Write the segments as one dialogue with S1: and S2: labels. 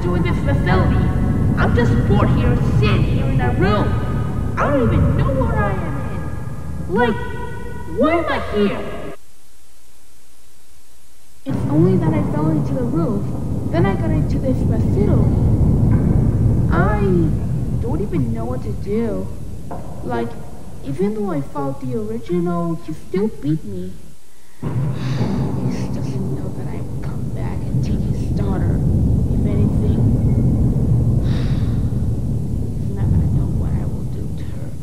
S1: do with this facility? I'm just bored here, sitting here in a room. I don't even know what I am in. Like, why am I here? It's only that I fell into the roof. Then I got into this facility. I don't even know what to do. Like, even though I fought the original, he still beat me. He just doesn't know that I will come back and take his daughter. If anything, he's not gonna know what I will do to her.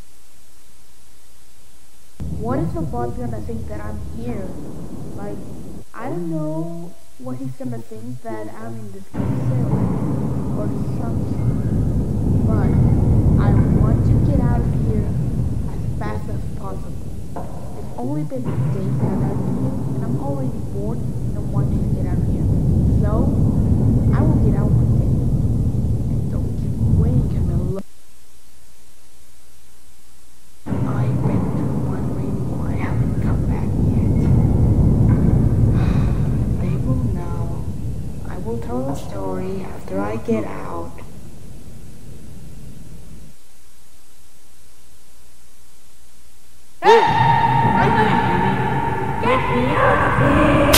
S1: What if the boss gonna think that I'm here? Like, I don't know what he's gonna think that I'm in this facility or something. But I want to get out of here as fast as possible. It's only been days that I've been here, and I'm already bored and I want to get out of here. So, I will get out one day. And don't keep me waiting, Camilla. I bet you're wondering why I haven't come back yet. They will know. I will tell the story after I get out. Hey! I know you hear me! Get me out of here!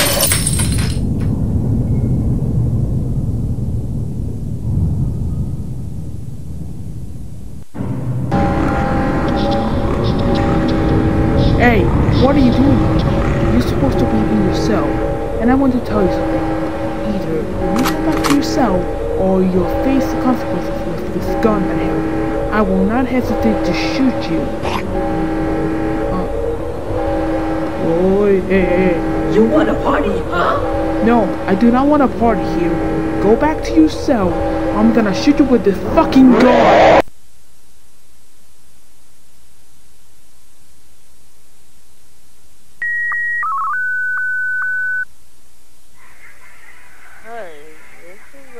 S2: Hey, what are you doing here? You're supposed to be in your cell, and I want to tell you something. Either you come back to your cell, or you'll face the consequences with this gun I have. I will not hesitate to shoot you. Hey.
S1: You want a party, huh?
S2: No, I do not want a party here. Go back to your cell. I'm gonna shoot you with this fucking gun.
S3: Hey, this is,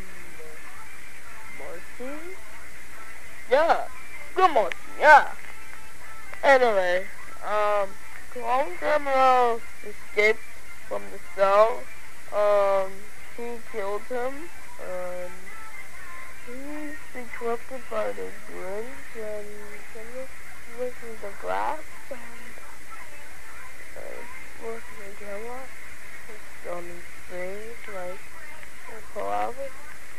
S3: Marcy? Yeah, good Marcy, yeah. Anyway, Clone Criminal escaped from the cell. He killed him, and he's been corrupted by the Grinch, and breaking the glass, and working the camera. He's done things like collabs.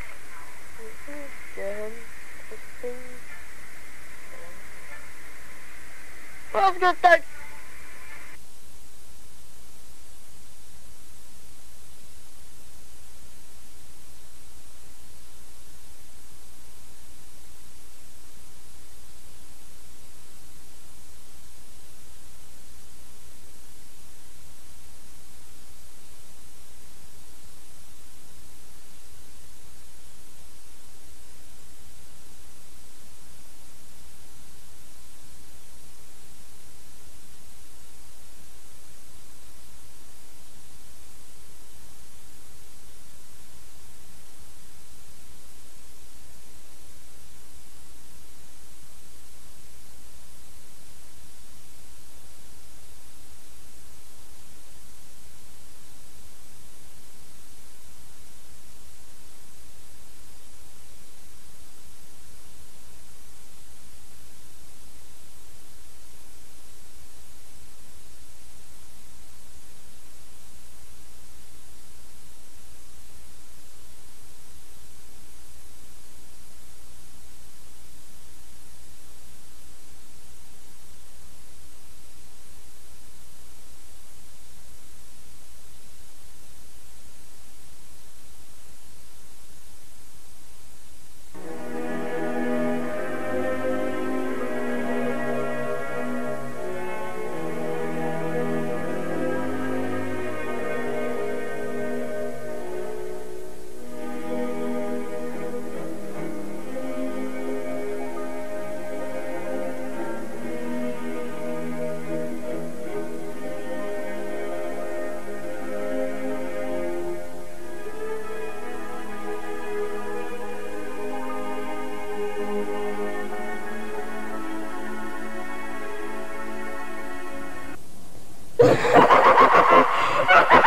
S3: Get him things. Let's get that. Ha ha ha ha!